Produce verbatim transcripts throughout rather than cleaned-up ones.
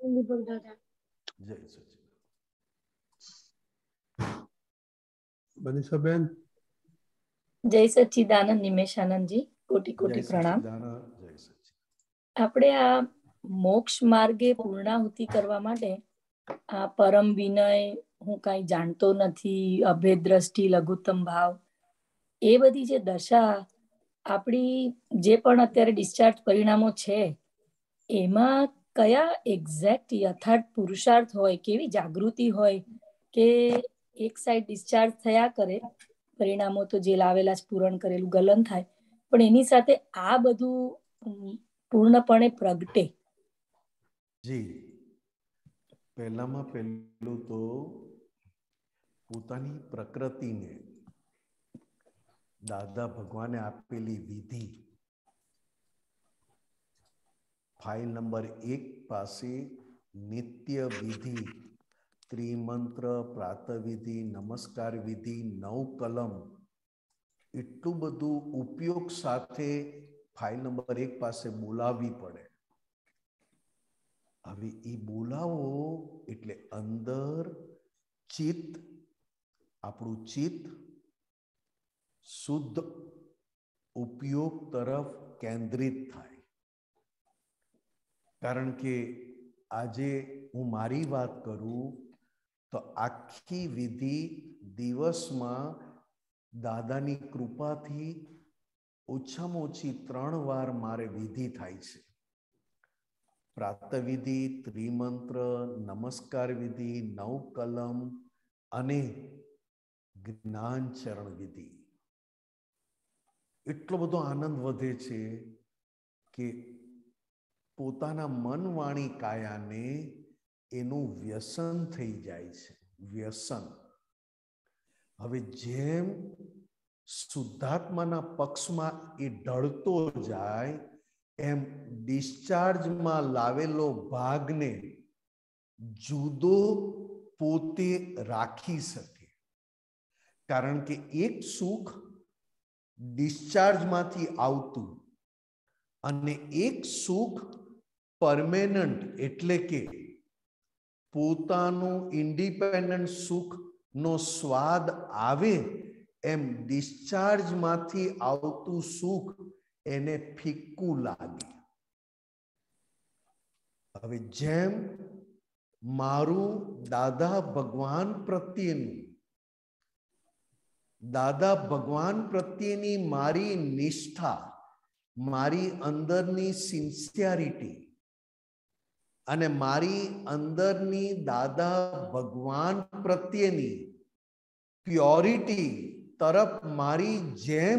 જય સચિદાનંદ. મનીષાબેન. જય સચ્ચિદાનંદ નિમેશાનંદજી, કોટી કોટી પ્રણામ. આપણે આ મોક્ષ માર્ગે પૂર્ણાહુતિ કરવા માટે આ પરમ વિનય, હું કઈ જાણતો નથી, અભેદ દ્રષ્ટિ, લઘુત્તમ ભાવ, એ બધી જે દશા આપણી જે પણ અત્યારે ડિસ્ચાર્જ પરિણામો છે એમાં કયા એક્ઝેક્ટ યથાર્થ પુરુષાર્થ હોય, કેવી જાગૃતિ હોય કે એક સાઈડ ડિસ્ચાર્જ થયા કરે, પરિણામો તો જે લાવેલા જ પૂરણ કરેલું ગલન થાય, પણ એની સાથે આ બધું પૂર્ણપણે પ્રગટે. જી, પહેલામાં પહેલું તો પોતાની પ્રકૃતિને દાદા ભગવાને આપેલી વિધિ, ફાઇલ નંબર એક પાસે નિત્ય વિધિ, ત્રિમંત્ર, પ્રાતઃવિધિ, નમસ્કાર વિધિ, નવ કલમ, એટલું બધું ઉપયોગ સાથે ફાઇલ નંબર એક પાસે બોલાવવી પડે. હવે એ બોલાવો એટલે અંદર ચિત્ત, આપણું ચિત્ત શુદ્ધ ઉપયોગ તરફ કેન્દ્રિત થાય. કારણ કે આજે હું મારી વાત કરું તો આખી વિધિ દિવસમાં દાદાની કૃપાથી ઓછામાં ઓછી ત્રણ વાર મારે વિધિ થાય છે. પ્રાતઃવિધિ, ત્રિમંત્ર, નમસ્કાર વિધિ, નવ કલમ અને જ્ઞાન ચરણ વિધિ. એટલો બધો આનંદ વધે છે કે પોતાના મન, વાણી, કાયાને એનું વ્યસન થઈ જાય છે. વ્યસન. હવે જેમ શુદ્ધાત્માના પક્ષમાં એ ઢળતો જાય એમ ડિસ્ચાર્જમાં લાવેલો ભાગને જુદો પોતે રાખી શકે. કારણ કે એક સુખ ડિસ્ચાર્જમાંથી આવતું અને એક સુખ પરમેનન્ટ, એટલે કે પોતાનું ઇન્ડિપેન્ડન્ટ સુખનો સ્વાદ આવે એમ ડિસ્ચાર્જમાંથી આવતું સુખ એને ફિક્કું લાગે. હવે જેમ મારું દાદા ભગવાન પ્રત્યેનું દાદા ભગવાન પ્રત્યેની મારી નિષ્ઠા, મારી અંદરની સિન્સિયરિટી અને મારી અંદરની દાદા ભગવાન પ્રત્યેની પ્યોરિટી તરફ મારી જેમ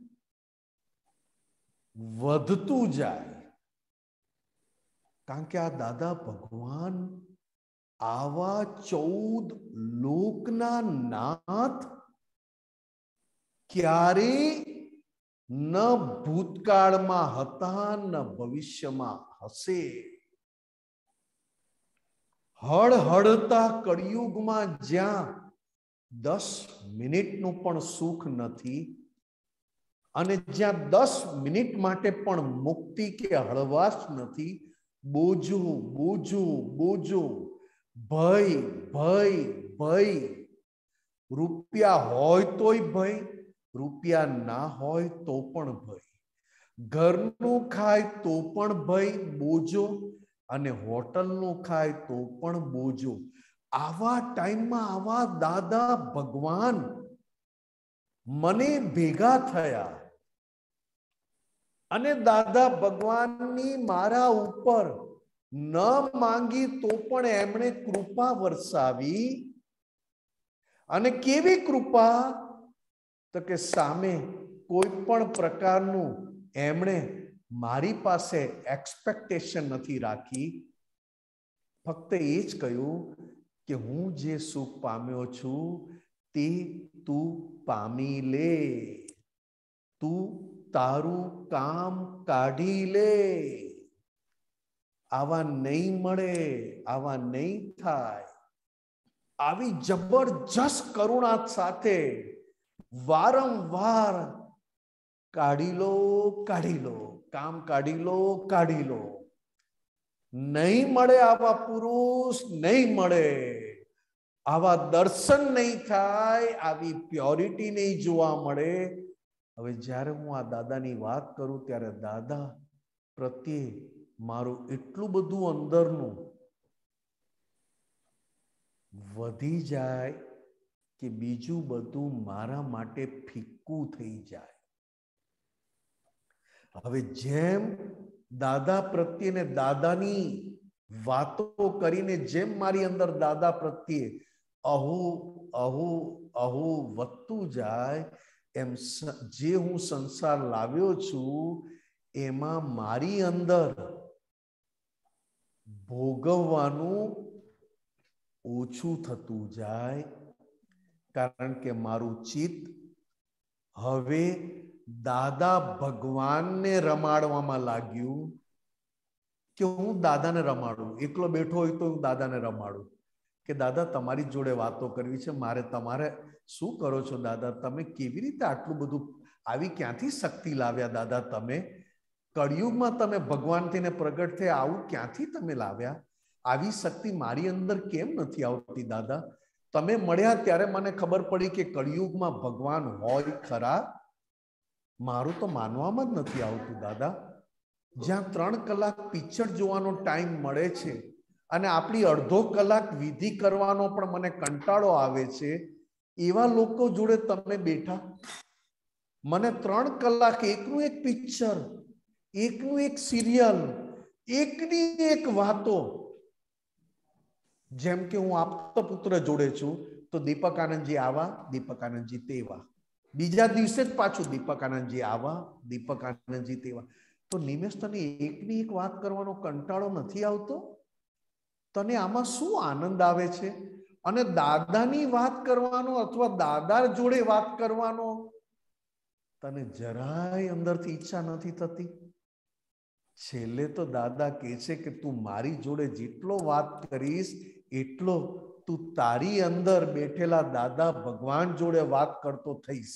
વધતું જાય, કારણ કે આ દાદા ભગવાન આવા ચૌદ લોકના નાથ ક્યારે ન ભૂતકાળમાં હતા ન ભવિષ્યમાં હશે. હળહળતા કળિયુગમાં જ્યાં દસ મિનિટનું પણ સુખ નથી અને જ્યાં દસ મિનિટ માટે પણ મુક્તિ કે હળવાશ નથી, બોજો બોજો બોજો, ભય ભય ભય. રૂપિયા હોય તોય ભય, રૂપિયા ના હોય તો પણ ભય, ઘરનું ખાય તો પણ ભય, બોજો, અને હોટલનું ખાય તો પણ બોજો. આવા ટાઈમમાં આવા દાદા ભગવાન મને ભેગા થયા અને દાદા ભગવાનની મારા ઉપર ન માંગી તો પણ એમણે કૃપા વરસાવી. અને કેવી કૃપા? તો કે સામે કોઈ પણ પ્રકારનું એમણે મારી પાસે એક્સપેક્ટેશન નથી રાખી. ફક્ત એ જ કહ્યું કે હું જે સુખ પામ્યો છું તે તું પામી લે, તું તારું કામ કાઢી લે. આવા નહીં મળે, આવા નહીં થાય. આવી જબરજસ્ત કરુણા સાથે વારંવાર કાઢી લો કાઢી લો, કામ કાઢી લો કાઢી લો. નહીં મળે આવા પુરુષ, નહીં મળે આવા દર્શન, નહીં થાય આવી પ્યોરિટી નહીં જોવા મળે. હવે જ્યારે હું આ દાદાની વાત કરું ત્યારે દાદા પ્રત્યે મારું એટલું બધું અંદરનું વધી જાય કે બીજું બધું મારા માટે ફિક્કું થઈ જાય. હવે જેમ દાદા પ્રત્યે ને દાદાની વાતો કરીને જેમ મારી અંદર દાદા પ્રત્યે અહુ અહુ અહુ વધતું જાય, એમ જે હું સંસાર લાવ્યો છું એમાં મારી અંદર ભોગવવાનું ઓછું થતું જાય. કારણ કે મારું ચિત્ત હવે દાદા ભગવાનને રમાડવામાં લાગ્યું કે હું દાદાને રમાડું. એકલો બેઠો હોય તો હું દાદાને રમાડું કે દાદા તમારી જોડે વાતો કરવી છે મારે. તમારે શું કરો છો દાદા? તમે કેવી રીતે આટલું બધું, આવી ક્યાંથી શક્તિ લાવ્યા દાદા? તમે કળિયુગમાં તમે ભગવાનથી ને પ્રગટ થયા, આવું ક્યાંથી તમે લાવ્યા? આવી શક્તિ મારી અંદર કેમ નથી આવતી દાદા? તમે મળ્યા ત્યારે મને ખબર પડી કે કળિયુગમાં ભગવાન હોય ખરા. મારું તો માનવામાં જ નથી આવતું દાદા. જ્યાં ત્રણ કલાક પિક્ચર જોવાનો ટાઈમ મળે છે અને આપણી અડધો કલાક વિધિ કરવાનો પણ મને કંટાળો આવે છે, એવા લોકો જોડે તમે બેઠા. મને ત્રણ કલાક એકનું એક પિક્ચર, એકનું એક સિરિયલ, એકની એક વાતો. જેમ કે હું આપતો પુત્ર જોડે છું તો દીપક આનંદજી આવા, દીપક આનંદજી તેવા. બીજા દિવસે જ પાછું દીપક આનંદજી આવા, દીપક આનંદજી તેવા. તો નિમેશ, તને એકની એક વાત કરવાનો કંટાળો નથી આવતો? તને આમાં શું આનંદ આવે છે? અને દાદાની વાત કરવાનો અથવા દાદા જોડે વાત કરવાનો તને જરાય અંદરથી ઈચ્છા નથી થતી? છેલ્લે તો દાદા કહે છે કે તું મારી જોડે જેટલો વાત કરીશ એટલો તું તારી અંદર બેઠેલા દાદા ભગવાન જોડે વાત કરતો થઈશ.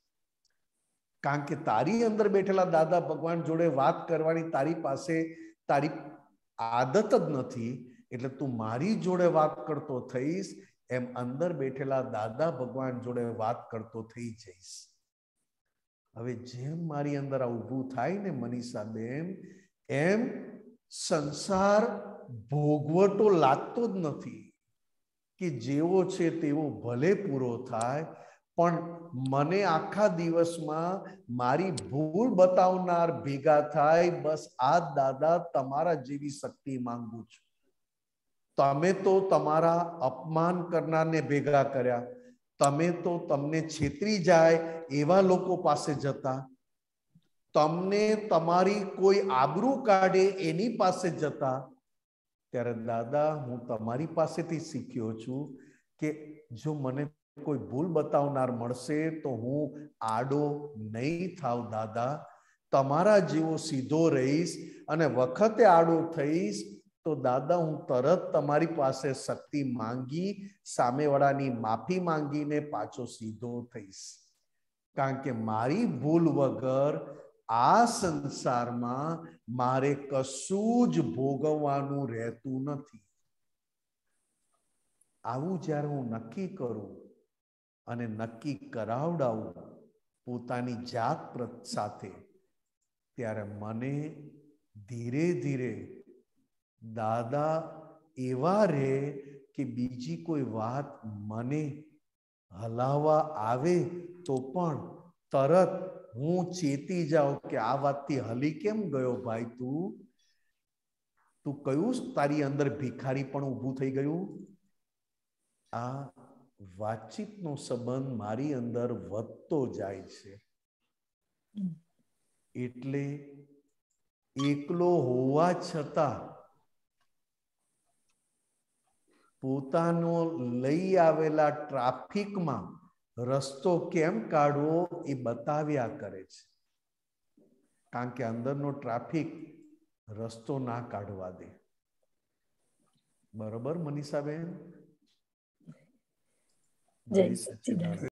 કારણ કે તારી અંદર બેઠેલા દાદા ભગવાન જોડે વાત કરવાની તારી પાસે તારી આદત જ નથી, એટલે તું મારી જોડે વાત કરતો થઈશ, એમ અંદર બેઠેલા દાદા ભગવાન જોડે વાત કરતો થઈ જઈશ. હવે જેમ મારી અંદર આ ઊભું થાય ને મનીષાબેન, એમ સંસાર ભોગવટો લાગતો જ નથી કે જેવો છે તેવો ભલે પૂરો થાય, પણ મને આખા દિવસમાં મારી ભૂલ બતાવનાર ભેગા થાય. બસ આ દાદા તમારા જેવી શક્તિ માંગુ છું. તમે તો તમારા અપમાન કરનારને ભેગા કર્યા, તમે તો તમને છેતરી જાય એવા લોકો પાસે જતા, તમને તમારી કોઈ આબરૂ કાઢે એની પાસે જતા. ત્યારે દાદા હું તમારી પાસેથી શીખ્યો છું કે જો મને કોઈ ભૂલ બતાવનાર મળશે તો હું આડો નહીં થાવ દાદા. તમારા જેવો સીધો રહીશ અને વખતે આડો થઈશ તો દાદા હું તરત તમારી પાસે શક્તિ માંગી સામેવાળાની માફી માંગીને પાછો સીધો થઈશ. કારણ કે મારી ભૂલ વગર આ સંસારમાં મારે કશું જ ભોગવવાનું રહેતું નથી. આવું જ્યારે હું નક્કી કરું અને નક્કી કરાવડાવું પોતાની જાત સાથે, ત્યારે મને ધીરે ધીરે દાદા એવા રહે કે બીજી કોઈ વાત મને હલાવવા આવે તો પણ તરત હું ચેતી જાઉં કે આ વાતથી હલી કેમ ગયો ભાઈ? તું તું કયું તારી અંદર ભિખારી પણ ઊભું થઈ ગયું? આ વાતચીતનો સંબંધ મારી અંદર વધતો જાય છે. એટલે એકલો હોવા છતાં પોતાનો લઈ આવેલા ટ્રાફિકમાં રસ્તો કેમ કાઢવો એ બતાવ્યા કરે છે. કારણ કે અંદરનો ટ્રાફિક રસ્તો ના કાઢવા દે. બરોબર મનીષાબેન? જય સચ્ચિદાનંદ.